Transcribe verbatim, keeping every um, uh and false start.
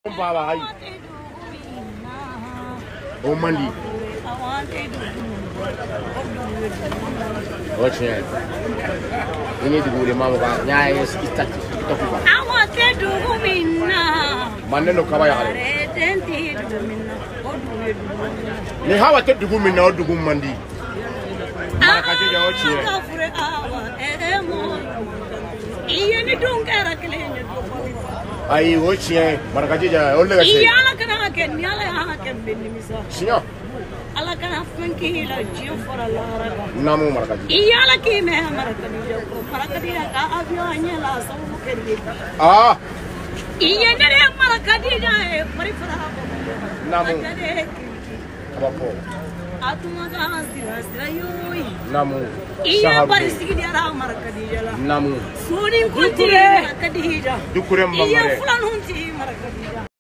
Baba hai. O mandi. Oche. Ini digule mama ba nyaya istati itokuba. Awate dugu minna. Maneno kaba ya hale. Tenti dugu minna. Oduwe dugu. Ni hawa te dugu minna odugu mandi. Marakaje ya oche. Kafure awa emo. Iye ni dungera kelenya dugu. Ai oche marakaje ya olle gase. Iya ala kana ken ni ala ha ken binni misa. Sinyo. Ala kana funki la jiu fora la raga. Namu marakaje. Iya ala ki me marakadi ko marakadi ka avyo anya la sabu keri. Ah. Iya nere marakadi ja e mari fora ko. Namu. Abapo. Atuma ga sira sira yoi. Namu. Iya bari sigi dia ra marakadi jala. Namu. Suni ko tire marakadi ja. Dukure mbangare. Iya fulan hunti marakadi ja.